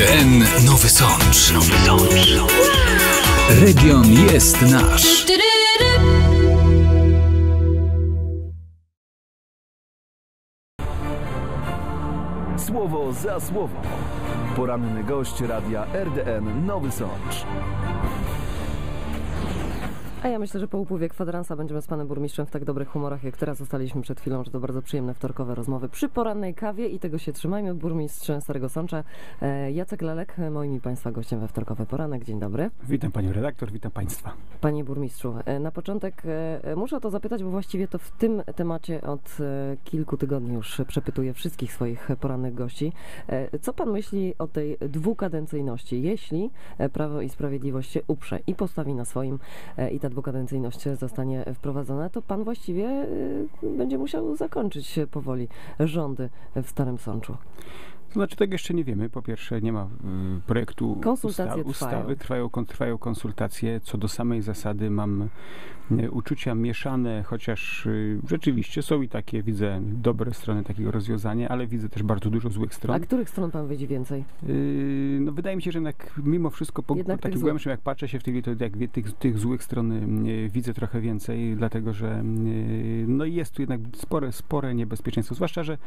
RDN Nowy Sącz. Region jest nasz. Słowo za słowo. Poranny gość radia RDN Nowy Sącz. A ja myślę, że po upływie kwadransa będziemy z panem burmistrzem w tak dobrych humorach, jak teraz ustaliliśmy przed chwilą, że to bardzo przyjemne wtorkowe rozmowy przy porannej kawie i tego się trzymajmy. Burmistrz Starego Sącza, Jacek Lelek, moim i państwa gościem we wtorkowy poranek. Dzień dobry. Witam panią redaktor, witam państwa. Panie burmistrzu, na początek muszę o to zapytać, bo właściwie to w tym temacie od kilku tygodni już przepytuję wszystkich swoich porannych gości. Co pan myśli o tej dwukadencyjności? Jeśli Prawo i Sprawiedliwość się uprze i postawi na swoim i ta dwukadencyjność zostanie wprowadzona, to pan właściwie będzie musiał zakończyć powoli rządy w Starym Sączu. To znaczy, tego jeszcze nie wiemy. Po pierwsze, nie ma projektu ustawy. Trwają konsultacje. Co do samej zasady mam uczucia mieszane, chociaż rzeczywiście są i takie, widzę, dobre strony takiego rozwiązania, ale widzę też bardzo dużo złych stron. A których stron pan widzi więcej? No wydaje mi się, że jednak mimo wszystko po takim głębszym, jak patrzę się w tych złych stron widzę trochę więcej, dlatego że no jest tu jednak spore niebezpieczeństwo. Zwłaszcza, że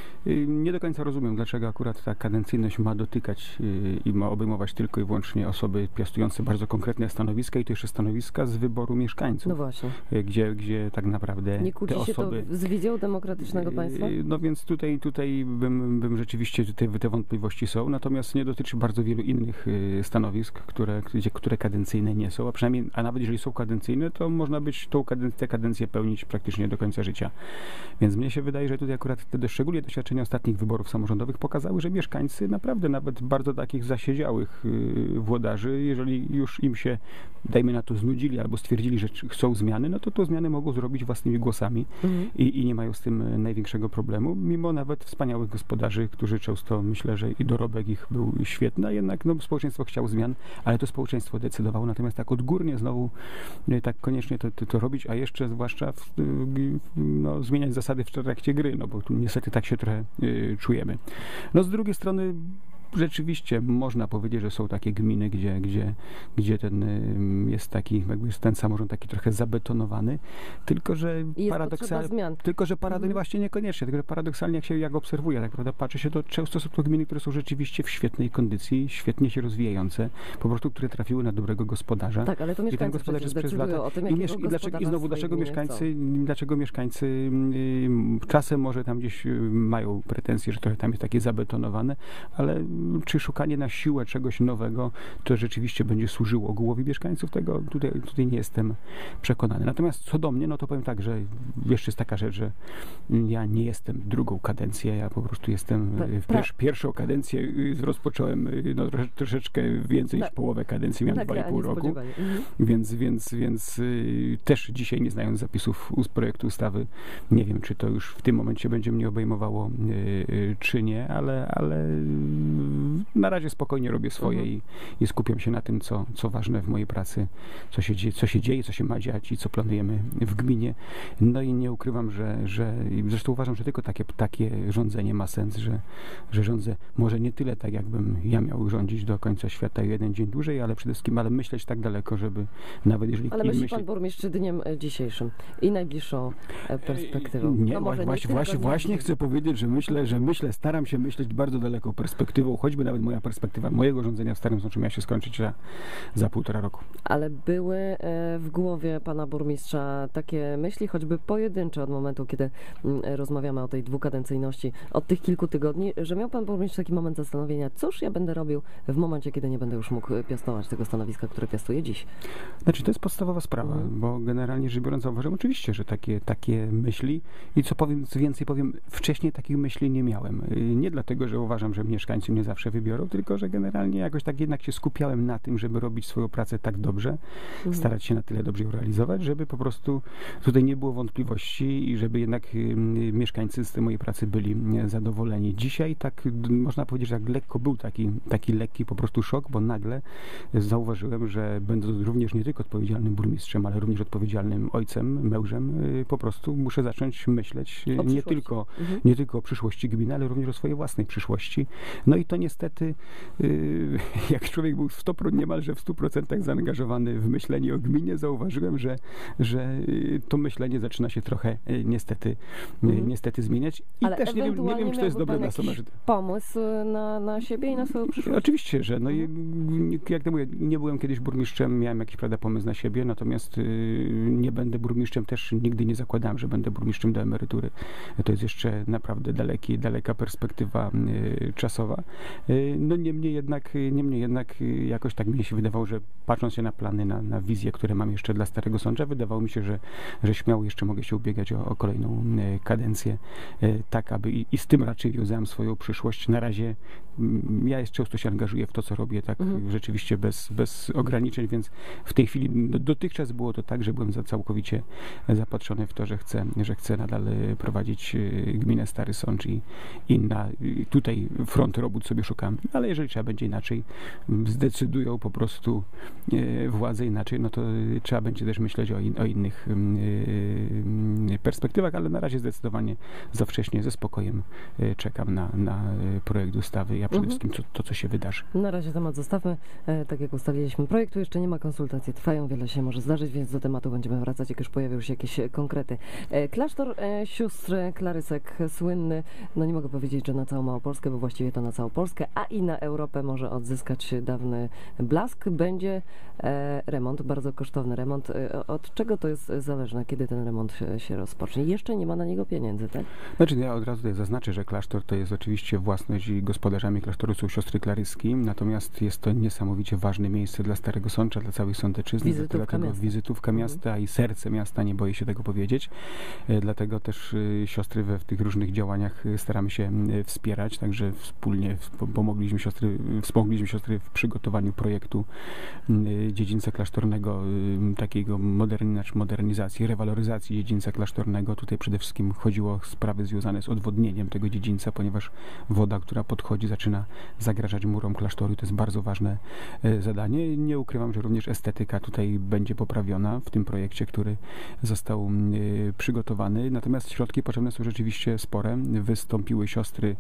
nie do końca rozumiem, dlaczego akurat ta kadencyjność ma dotykać i ma obejmować tylko i wyłącznie osoby piastujące bardzo konkretne stanowiska i to jeszcze stanowiska z wyboru mieszkańców. No właśnie. Gdzie tak naprawdę nie kłóci te osoby... się to z wizją demokratycznego państwa? No więc tutaj bym rzeczywiście, te wątpliwości są, natomiast nie dotyczy bardzo wielu innych stanowisk, które kadencyjne nie są, a nawet jeżeli są kadencyjne, to można być tę kadencję pełnić praktycznie do końca życia. Więc mnie się wydaje, że tutaj akurat szczególnie doświadczenia ostatnich wyborów samorządowych pokazały, że mieszkańcy naprawdę nawet bardzo takich zasiedziałych włodarzy, jeżeli już im się, dajmy na to, znudzili albo stwierdzili, że chcą zmiany, no to zmiany mogą zrobić własnymi głosami i nie mają z tym największego problemu, mimo nawet wspaniałych gospodarzy, którzy często, myślę, że i dorobek ich był świetny, a jednak społeczeństwo chciało zmian, ale to społeczeństwo decydowało, natomiast tak odgórnie znowu tak koniecznie to robić, a jeszcze zwłaszcza zmieniać zasady w trakcie gry, no bo tu niestety tak się trochę czujemy. No z drugiej strony rzeczywiście można powiedzieć, że są takie gminy, gdzie ten samorząd taki trochę zabetonowany, tylko że paradoksalnie właśnie niekoniecznie, tylko że paradoksalnie jak obserwuję, tak prawda, patrzę się, to często są to gminy, które są rzeczywiście w świetnej kondycji, świetnie się rozwijające, po prostu które trafiły na dobrego gospodarza. Tak, ale to mieszkańcy przecież decydują o tym, i znowu dlaczego mieszkańcy czasem może tam gdzieś mają pretensje, że trochę tam jest takie zabetonowane, ale czy szukanie na siłę czegoś nowego to rzeczywiście będzie służyło ogółowi mieszkańców, tego tutaj nie jestem przekonany. Natomiast co do mnie, no to powiem tak, że jeszcze jest taka rzecz, że ja nie jestem drugą kadencję, ja po prostu jestem pierwszą kadencję rozpocząłem troszeczkę więcej niż połowę kadencji, miałem 2,5 roku, więc też dzisiaj, nie znając zapisów projektu ustawy, nie wiem, czy to już w tym momencie będzie mnie obejmowało, czy nie, ale na razie spokojnie robię swoje i skupiam się na tym, co ważne w mojej pracy, co się dzieje, co się ma dziać i co planujemy w gminie. No i nie ukrywam, że zresztą uważam, że tylko takie rządzenie ma sens, że rządzę może nie tyle tak, jakbym ja miał rządzić do końca świata jeden dzień dłużej, ale przede wszystkim myśleć tak daleko, żeby nawet jeżeli... Ale myśli pan burmistrz dniem dzisiejszym i najbliższą perspektywą? Nie, właśnie chcę powiedzieć, że staram się myśleć bardzo daleką perspektywą, choćby nawet moja perspektywa mojego rządzenia w Starym Sączu miała się skończyć za 1,5 roku. Ale były w głowie pana burmistrza takie myśli, choćby pojedyncze od momentu, kiedy rozmawiamy o tej dwukadencyjności, od tych kilku tygodni, że miał pan burmistrz taki moment zastanowienia, cóż ja będę robił w momencie, kiedy nie będę już mógł piastować tego stanowiska, które piastuję dziś? Znaczy, to jest podstawowa sprawa, bo generalnie rzecz biorąc zauważyłem oczywiście, że takie myśli i co więcej powiem, wcześniej takich myśli nie miałem. Nie dlatego, że uważam, że mieszkańcy mnie zawsze wybiorą, tylko że generalnie jakoś tak jednak się skupiałem na tym, żeby robić swoją pracę tak dobrze, starać się na tyle dobrze ją realizować, żeby po prostu tutaj nie było wątpliwości i żeby jednak mieszkańcy z tej mojej pracy byli zadowoleni. Dzisiaj tak można powiedzieć, że tak lekko był taki lekki po prostu szok, bo nagle zauważyłem, że będąc również nie tylko odpowiedzialnym burmistrzem, ale również odpowiedzialnym ojcem, mężem, po prostu muszę zacząć myśleć nie tylko o przyszłości gminy, ale również o swojej własnej przyszłości. No i to niestety jak człowiek był niemalże w 100% zaangażowany w myślenie o gminie, zauważyłem, że to myślenie zaczyna się trochę niestety zmieniać. I ale też nie wiem, czy to jest dobre dla samorządu. Pomysł na siebie i na swoją przyszłość? Oczywiście, że jak to mówię, nie byłem kiedyś burmistrzem, miałem jakiś pomysł na siebie, natomiast nie będę burmistrzem, też nigdy nie zakładałem, że będę burmistrzem do emerytury. To jest jeszcze naprawdę daleka perspektywa czasowa. No niemniej jednak jakoś tak mi się wydawało, że patrząc się na plany, na wizje, które mam jeszcze dla Starego Sącza, wydawało mi się, że śmiało jeszcze mogę się ubiegać o kolejną kadencję, tak aby i z tym raczej wiązałem swoją przyszłość. Na razie ja jeszcze często się angażuję w to, co robię, tak rzeczywiście bez ograniczeń, więc w tej chwili dotychczas było to tak, że byłem całkowicie zapatrzony w to, że chcę nadal prowadzić gminę Stary Sącz i tutaj front robót sobie szukam, ale jeżeli trzeba będzie inaczej, zdecydują po prostu władze inaczej, no to trzeba będzie też myśleć o innych perspektywach, ale na razie zdecydowanie za wcześnie, ze spokojem czekam na projekt ustawy, a przede wszystkim to, co się wydarzy. Na razie temat zostawmy. Tak jak ustaliliśmy, projektu jeszcze nie ma, konsultacje trwają, wiele się może zdarzyć, więc do tematu będziemy wracać, jak już pojawią się jakieś konkrety. Klasztor sióstr Klarysek, słynny, no nie mogę powiedzieć, że na całą Małopolskę, bo właściwie to na całą Polskę, a i na Europę może odzyskać dawny blask. Będzie remont, bardzo kosztowny remont. Od czego to jest zależne, kiedy ten remont się rozpocznie? Jeszcze nie ma na niego pieniędzy, tak? Znaczy, ja od razu tutaj zaznaczę, że klasztor to jest oczywiście własność i gospodarzami klasztoru są siostry Klaryski, natomiast jest to niesamowicie ważne miejsce dla Starego Sącza, dla całej Sądeczyzny, wizytówka miasta i serce miasta, nie boję się tego powiedzieć. Dlatego też siostry w tych różnych działaniach staramy się wspierać, także wspólnie wspomogli siostry w przygotowaniu projektu dziedzińca klasztornego, takiego modernizacji, rewaloryzacji dziedzińca klasztornego. Tutaj przede wszystkim chodziło o sprawy związane z odwodnieniem tego dziedzińca, ponieważ woda, która podchodzi, zaczyna zagrażać murom klasztoru. To jest bardzo ważne zadanie. Nie ukrywam, że również estetyka tutaj będzie poprawiona w tym projekcie, który został przygotowany. Natomiast środki potrzebne są rzeczywiście spore. Wystąpiły siostry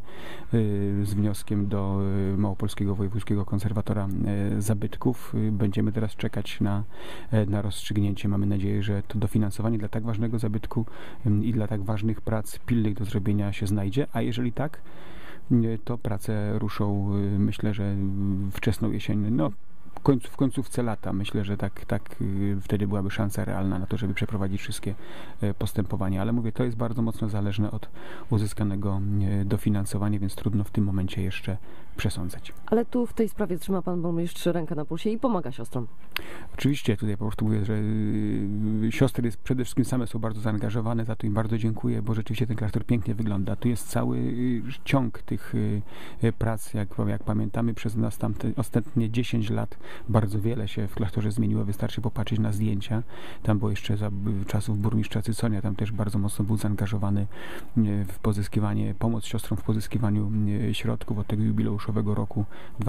z wnioskiem do Małopolskiego Wojewódzkiego Konserwatora Zabytków. Będziemy teraz czekać na rozstrzygnięcie. Mamy nadzieję, że to dofinansowanie dla tak ważnego zabytku i dla tak ważnych prac pilnych do zrobienia się znajdzie, a jeżeli tak, to prace ruszą, myślę, że wczesną jesień, w końcówce lata. Myślę, że tak wtedy byłaby szansa realna na to, żeby przeprowadzić wszystkie postępowania, ale mówię, to jest bardzo mocno zależne od uzyskanego dofinansowania, więc trudno w tym momencie jeszcze przesądzać. Ale tu w tej sprawie trzyma pan burmistrz rękę na pulsie i pomaga siostrom. Oczywiście, tutaj po prostu mówię, że siostry przede wszystkim same są bardzo zaangażowane, za to im bardzo dziękuję, bo rzeczywiście ten klasztor pięknie wygląda. Tu jest cały ciąg tych prac, jak pamiętamy, przez ostatnie 10 lat bardzo wiele się w klasztorze zmieniło. Wystarczy popatrzeć na zdjęcia. Tam było jeszcze za czasów burmistrza Cyconia, tam też bardzo mocno był zaangażowany w pomoc siostrom w pozyskiwaniu środków. Od tego jubileuszowego roku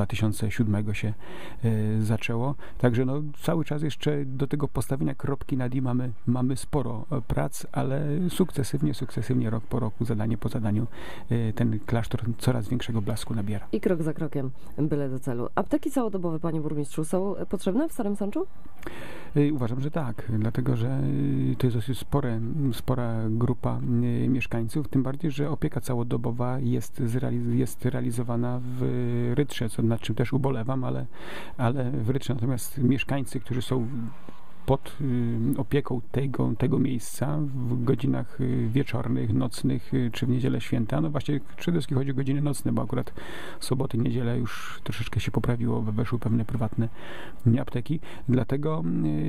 2007 się zaczęło. Także cały czas jeszcze do tego postawienia kropki nad i mamy sporo prac, ale sukcesywnie, rok po roku, zadanie po zadaniu ten klasztor coraz większego blasku nabiera. I krok za krokiem, byle do celu. Apteki całodobowe, panie burmistrzu, są potrzebne w Starym Sączu? Uważam, że tak, dlatego że to jest dosyć spora grupa mieszkańców, tym bardziej, że opieka całodobowa jest realizowana w Rytrze, nad czym też ubolewam, ale w Rytrze. Natomiast mieszkańcy, którzy są pod opieką tego miejsca w godzinach wieczornych, nocnych czy w niedzielę święta. Właśnie przede wszystkim chodzi o godziny nocne, bo akurat soboty, niedzielę już troszeczkę się poprawiło, weszły pewne prywatne apteki. Dlatego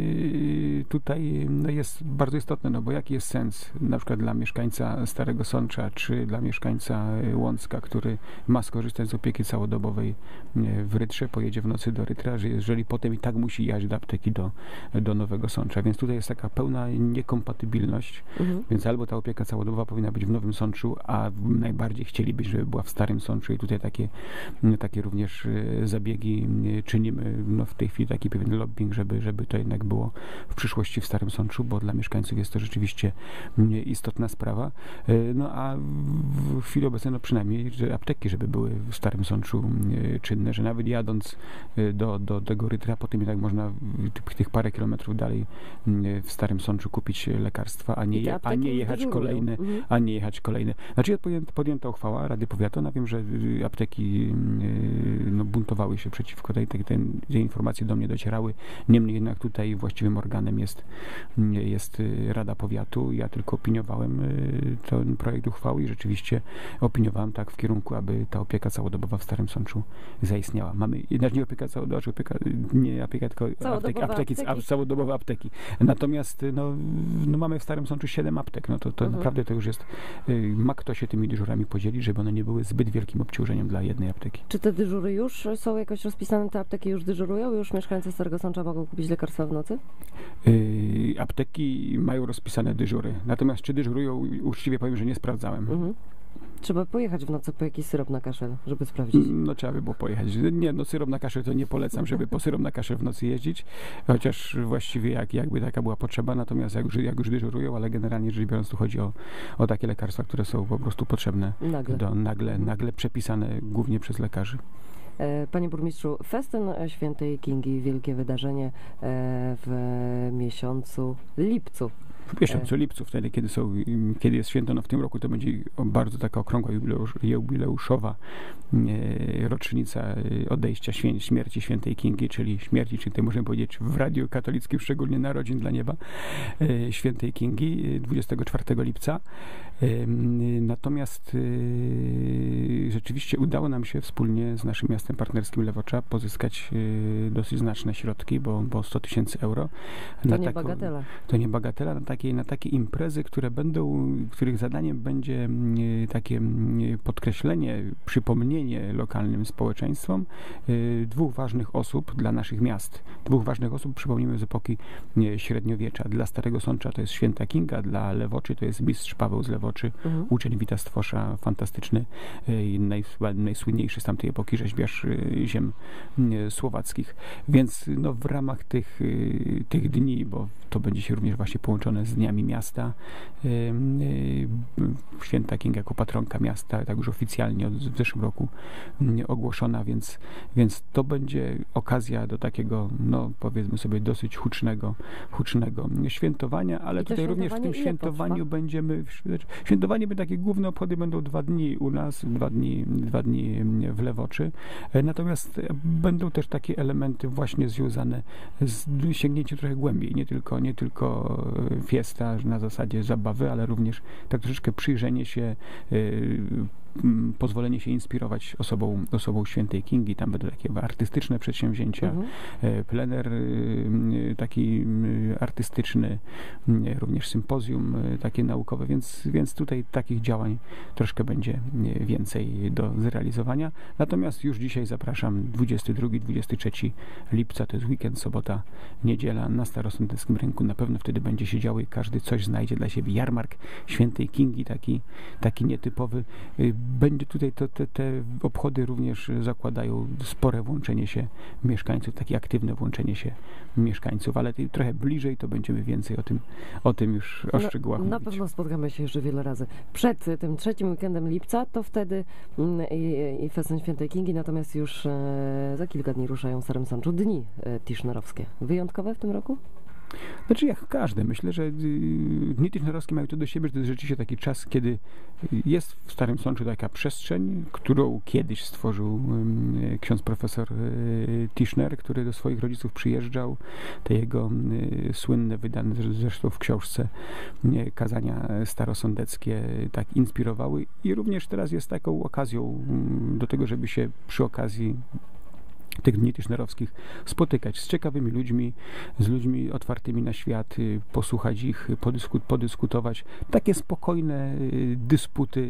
tutaj jest bardzo istotne, bo jaki jest sens na przykład dla mieszkańca Starego Sącza czy dla mieszkańca Łącka, który ma skorzystać z opieki całodobowej w Rytrze, pojedzie w nocy do Rytra, że jeżeli potem i tak musi jechać do apteki do Nowego Nowego Sącza, więc tutaj jest taka pełna niekompatybilność, więc albo ta opieka całodobowa powinna być w Nowym Sączu, a najbardziej chcieliby, żeby była w Starym Sączu i tutaj takie również zabiegi czynimy, no w tej chwili taki pewien lobbying, żeby to jednak było w przyszłości w Starym Sączu, bo dla mieszkańców jest to rzeczywiście istotna sprawa. No a w chwili obecnej, no przynajmniej, że apteki, żeby były w Starym Sączu czynne, że nawet jadąc do tego Rytra, potem jednak można tych parę kilometrów dalej w Starym Sączu kupić lekarstwa, a nie jechać kolejne. Znaczy podjęta uchwała Rady Powiatu. Wiem, że apteki buntowały się przeciwko te informacje do mnie docierały. Niemniej jednak tutaj właściwym organem jest Rada Powiatu. Ja tylko opiniowałem ten projekt uchwały i rzeczywiście opiniowałem tak w kierunku, aby ta opieka całodobowa w Starym Sączu zaistniała. Nie opieka całodobowa, tylko całodobowe apteki. Natomiast mamy w Starym Sączu 7 aptek. To naprawdę to już jest, ma kto się tymi dyżurami podzielić, żeby one nie były zbyt wielkim obciążeniem dla jednej apteki. Czy te dyżury już są jakoś rozpisane? Te apteki już dyżurują? Już mieszkańcy Starego Sącza mogą kupić lekarstwa w nocy? Apteki mają rozpisane dyżury. Natomiast czy dyżurują, uczciwie powiem, że nie sprawdzałem. Trzeba pojechać w nocy po jakiś syrop na kaszel, żeby sprawdzić. No trzeba by było pojechać. Nie, syrop na kaszel to nie polecam, żeby po syrop na kaszel w nocy jeździć, chociaż właściwie jakby taka była potrzeba, natomiast jak już dyżurują, ale generalnie rzecz biorąc tu chodzi o takie lekarstwa, które są po prostu potrzebne, nagle przepisane głównie przez lekarzy. Panie burmistrzu, festyn Świętej Kingi, wielkie wydarzenie w miesiącu lipcu. W miesiącu lipcu, wtedy, kiedy jest święto, w tym roku to będzie bardzo taka okrągła jubileuszowa rocznica odejścia śmierci Świętej Kingi, czyli tutaj możemy powiedzieć w Radiu Katolickim, szczególnie Narodzin dla Nieba Świętej Kingi 24 lipca. Natomiast rzeczywiście udało nam się wspólnie z naszym miastem partnerskim Lewocza pozyskać dosyć znaczne środki, bo 100 000 euro. To nie bagatela. Na takie imprezy, których zadaniem będzie takie podkreślenie, przypomnienie lokalnym społeczeństwom dwóch ważnych osób dla naszych miast. Dwóch ważnych osób, przypomnijmy, z epoki średniowiecza. Dla Starego Sącza to jest Święta Kinga, dla Lewoczy to jest mistrz Paweł z Lewoczy, uczeń Wita Stwosza, fantastyczny i najsłynniejszy z tamtej epoki rzeźbiarz ziem słowackich. Więc w ramach tych dni, bo to będzie się również właśnie połączone z Dniami Miasta, Święta Kinga jako patronka miasta, tak już oficjalnie w zeszłym roku ogłoszona, więc to będzie okazja do takiego, powiedzmy sobie, dosyć hucznego świętowania, ale tutaj również w tym świętowaniu świętowanie będzie takie główne obchody będą 2 dni u nas, 2 dni w Lewoczy, natomiast będą też takie elementy właśnie związane z sięgnięciem trochę głębiej, nie tylko fiesta na zasadzie zabawy, ale również tak troszeczkę przyjrzenie się, pozwolenie się inspirować osobą Świętej Kingi. Tam będą takie artystyczne przedsięwzięcia, plener taki artystyczny, również sympozjum takie naukowe, więc tutaj takich działań troszkę będzie więcej do zrealizowania. Natomiast już dzisiaj zapraszam 22-23 lipca, to jest weekend, sobota, niedziela na Starosądeckim Rynku. Na pewno wtedy będzie się działo i każdy coś znajdzie dla siebie. Jarmark Świętej Kingi, taki nietypowy. Będzie tutaj te obchody również zakładają spore włączenie się mieszkańców, takie aktywne włączenie się mieszkańców, ale trochę bliżej to będziemy więcej o tym już o szczegółach mówić. Na pewno spotkamy się jeszcze wiele razy. Przed tym 3. weekendem lipca to wtedy i festyn Świętej Kingi, natomiast już za kilka dni ruszają w Starym Sączu Dni Tischnerowskie. Wyjątkowe w tym roku? Znaczy jak każde. Myślę, że Dni Tischnerowskie mają to do siebie, że to jest rzeczywiście taki czas, kiedy jest w Starym Sączu taka przestrzeń, którą kiedyś stworzył ksiądz profesor Tischner, który do swoich rodziców przyjeżdżał. Te jego słynne, wydane zresztą w książce kazania starosądeckie tak inspirowały i również teraz jest taką okazją do tego, żeby się przy okazji tych Dni Tischnerowskich spotykać z ciekawymi ludźmi, z ludźmi otwartymi na świat, posłuchać ich, podyskutować. Takie spokojne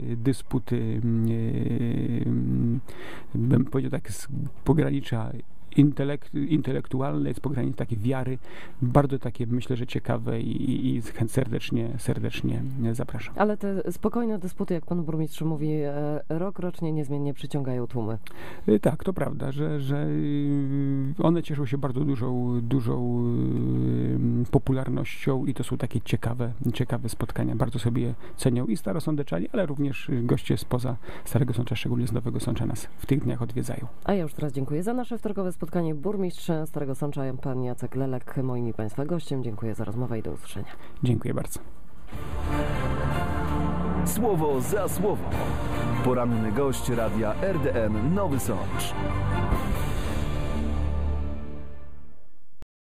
dysputy, bym powiedział tak, z pogranicza intelektualne, jest pogranicze takiej wiary, bardzo takie, myślę, że ciekawe i serdecznie zapraszam. Ale te spokojne dysputy, jak pan burmistrz mówi, rokrocznie niezmiennie przyciągają tłumy. Tak, to prawda, że one cieszą się bardzo dużą popularnością i to są takie ciekawe spotkania. Bardzo sobie je cenią i starosądeczanie, ale również goście spoza Starego Sącza, szczególnie z Nowego Sącza, nas w tych dniach odwiedzają. A ja już teraz dziękuję za nasze wtorkowe spotkanie. Burmistrz Starego Sącza, pan Jacek Lelek, moim i państwa gościem. Dziękuję za rozmowę i do usłyszenia. Dziękuję bardzo. Słowo za słowo. Poranny gość radia RDN Nowy Sącz.